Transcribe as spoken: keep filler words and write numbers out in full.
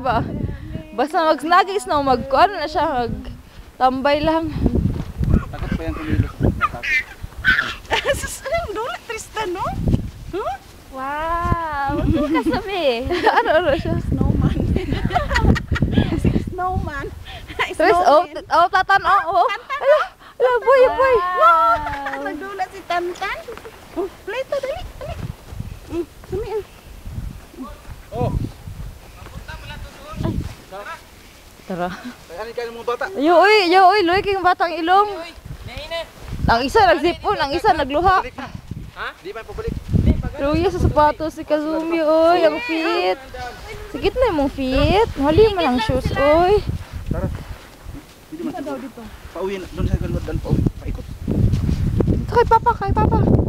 ba? Basta mag-lagi snow, mag-ano na siya, mag-tambay lang. Takot pa yan kumilos. Anong dulat, Tristan, no? Huh? Wow! Ano ka sabi? Ano-ano siya? Snowman. Snowman. First, oh, oh, tatan, oh, oh. Ala, ala, boy, boy. Wow! Nagdulat si Tantan. Oh, play to, dali, dali. Mm, sumi ah. Oh. Tara. Tayanin kayo ng mga bata. Yo, uy, yo, uy, luwi kayong batang ilong. Ang isa nagsipon, ang isa nagluha. Ha? Di ba pabalik? Luya sa sapatos si Kazumi, oy, ang fit. Sigit na yung fit. Hali mo lang shoes, oy. Tara. Hindi man daw dito. Pauwi na doon sa kalod dan pauwi. Paikot. Ito kay Papa, kay Papa.